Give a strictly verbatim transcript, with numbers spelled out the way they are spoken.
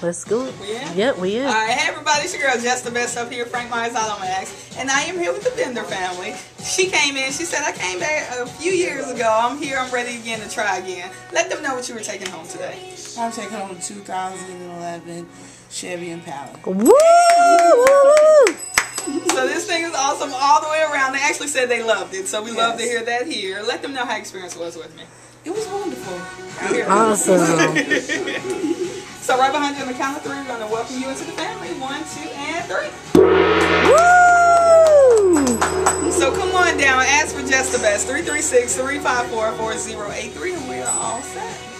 Let's go. We in? Yep, we in. All right, hey everybody, it's your girl Just the Best up here, Frank Myers out on Maxx, and I am here with the Bender family. She came in, she said, I came back a few years ago. I'm here, I'm ready again to try again. Let them know what you were taking home today. I'm taking home a two thousand eleven Chevy Impala. Woo! Woo! So this thing is awesome all the way around. They actually said they loved it, so we Yes. love to hear that here. Let them know how experience was with me. It was wonderful. Awesome. So right behind you on the count of three, we're going to welcome you into the family. One, two, and three. Woo! So come on down, ask for Just the Best. three three six, three five four, four zero eight three, and we are all set.